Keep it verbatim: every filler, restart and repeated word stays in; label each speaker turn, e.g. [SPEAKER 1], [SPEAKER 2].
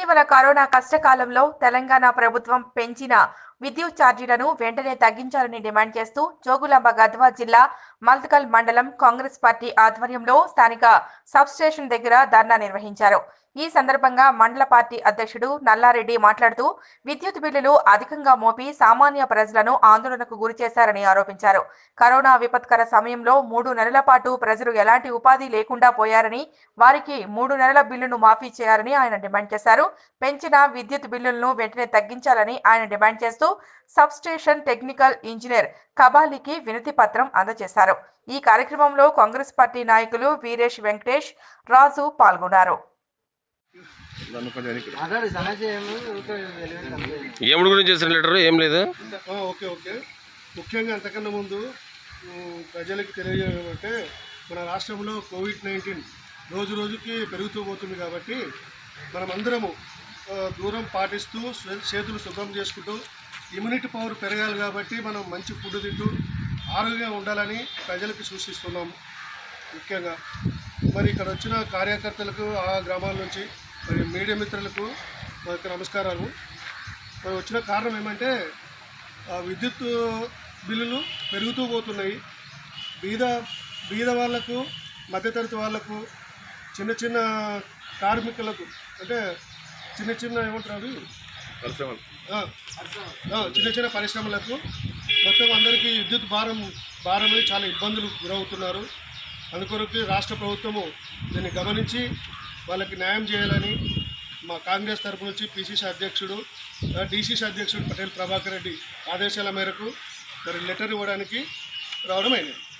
[SPEAKER 1] ఇటీవల కరోనా కష్టకాలంలో తెలంగాణ ప్రభుత్వం పెంచిన విద్యుత్ ఛార్జీలను వెంటనే తగ్గించాలని డిమాండ్ చేస్తూ జోగులాంబ గద్వాల జిల్లా మల్దకల్ మండలం కాంగ్రెస్ పార్టీ ఆధ్వర్యంలో స్థానిక సబ్స్టేషన్ దగ్గర ధర్నా నిర్వహించారు. ఈ సందర్భంగా మండల పార్టీ అధ్యక్షుడు నల్లారెడ్డి మాట్లాడుతూ విద్యుత్ బిల్లులు అధికంగా మోపి సామాన్య ప్రజలను ఆందోళనకు గురిచేశారని ఆరోపించారు. కరోనా విపత్కర సమయంలో మూడు నెలల పాటు ప్రజలు ఎలాంటి ఉపాధి లేకుండా పోయారని, వారికి మూడు నెలల బిల్లును మాఫీ చేయాలని ఆయన డిమాండ్ చేశారు. పెంచిన విద్యుత్ బిల్లులను వెంటనే తగ్గించాలని ఆయన డిమాండ్ చేస్తూ సబ్స్టేషన్ టెక్నికల్ ఇంజనీర్ కబాలికి వినతి పత్రం అందజేశారు. ఈ కార్యక్రమంలో కాంగ్రెస్ పార్టీ నాయకులు వీరేష్, వెంకటేష్, రాజు పాల్గొన్నారు.
[SPEAKER 2] ఏముడు గురించి చేసిన లెటర్ ఏం లేదు.
[SPEAKER 3] ఓకే ఓకే ముఖ్యంగా అంతకన్నా ముందు ప్రజలకు తెలియజేయాలంటే మన రాష్ట్రంలో కోవిడ్ నైన్టీన్ రోజు రోజుకి పెరుగుతూ పోతుంది కాబట్టి మనమందరము దూరం పాటిస్తూ చేతులు శుభ్రం చేసుకుంటూ ఇమ్యూనిటీ పవర్ పెరగాలి కాబట్టి మనం మంచి ఫుడ్ తింటూ ఆరోగ్యంగా ఉండాలని ప్రజలకు సూచిస్తున్నాము. ముఖ్యంగా మరి ఇక్కడ వచ్చిన కార్యకర్తలకు ఆ గ్రామాల నుంచి మరి మీడియా మిత్రులకు మరి నమస్కారాలు. మరి వచ్చిన కారణం ఏమంటే విద్యుత్ బిల్లులు పెరుగుతూ పోతున్నాయి. బీద బీద వాళ్లకు, మధ్యతరగతి వాళ్లకు, చిన్న చిన్న కార్మికులకు, అంటే చిన్న చిన్న ఏమంటారు చిన్న చిన్న పరిశ్రమలకు మొత్తం అందరికీ విద్యుత్ భారం భారమై చాలా ఇబ్బందులు గురవుతున్నారు. అందుకొరకు రాష్ట్ర ప్రభుత్వము దీన్ని గమనించి వాళ్ళకి న్యాయం చేయాలని మా కాంగ్రెస్ తరపు నుంచి పిసిసి అధ్యక్షుడు, డిసిసి అధ్యక్షుడు పటేల్ ప్రభాకర్ రెడ్డి ఆదేశాల మేరకు మరి లెటర్ ఇవ్వడానికి రావడం అయింది.